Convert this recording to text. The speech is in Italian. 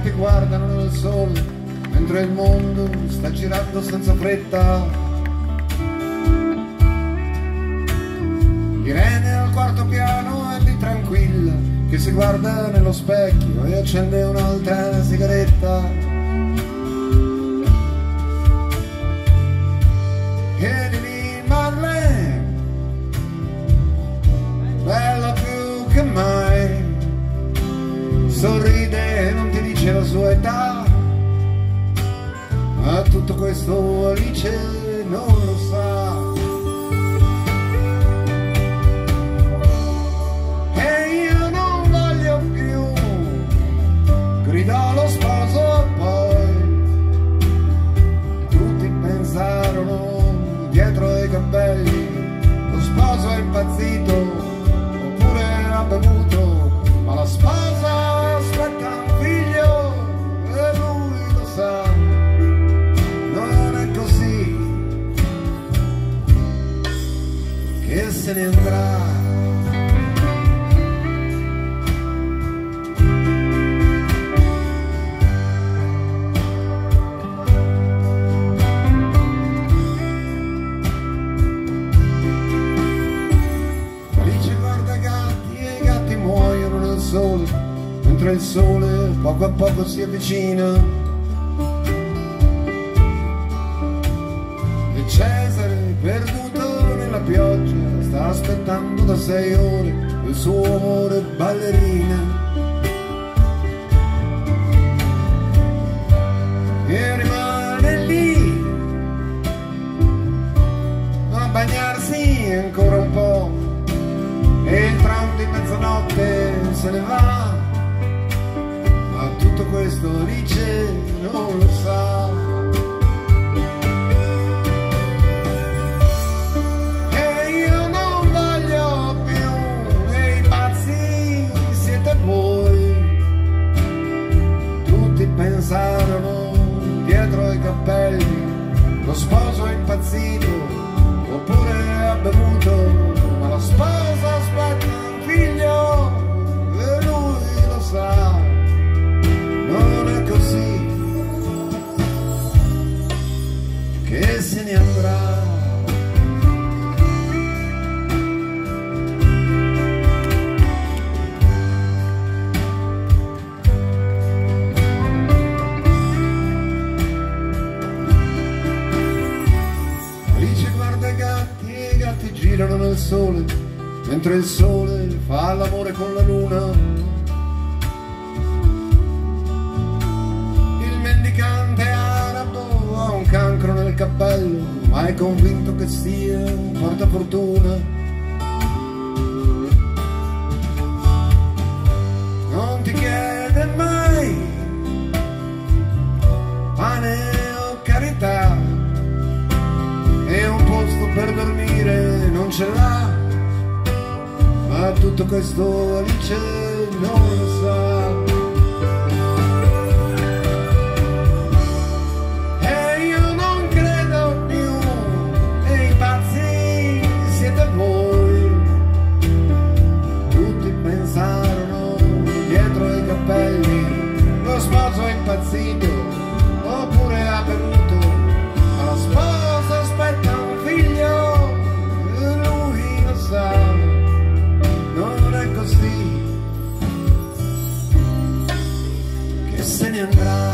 tutti guardano nel sole, mentre il mondo sta girando senza fretta. Irene al quarto piano è lì tranquilla, che si guarda nello specchio e accende un'altra sigaretta. E lì Marlene, bella più che mai, sorride e non ti dice la sua età, ma tutto questo Alice non lo sa. E io non voglio più, gridò lo sposo, poi tutti pensarono dietro ai capelli, lo sposo è impazzito oppure ha bevuto, ma la sposa aspetta un figlio e lui lo sa, non è così che se ne andrà. Alice guarda i gatti e i gatti muoiono nel sole, mentre il sole poco a poco si avvicina. E Cesare, perduto nella pioggia, sta aspettando da 6 ore il suo amore ballerina. E rimane lì a bagnarsi ancora un po', e il tram di mezzanotte se ne va, ma tutto questo Alice non lo sa. E io non voglio più, e i pazzi siete voi, tutti pensarono dietro ai cappelli, lo sposo è impazzito oppure ha bevuto, ma la sposa aspetta un figlio e lui lo sa, non è così che se ne andrà. Alice guarda i gatti e i gatti girano nel sole, mentre il sole fa l'amore con la luna. Il mendicante arabo ha un cancro nel cappello, ma è convinto che sia un portafortuna. Non ti chiede mai pane o carità, e un posto per dormire non ce l'ha, ma tutto questo Alice non lo sa. E io non credo più, e i pazzi siete voi, tutti pensarono dietro ai cappelli, lo sposo è impazzito oppure ha bevuto, ma la sposa aspetta un figlio e lui lo sa, non è così che se ne andrà.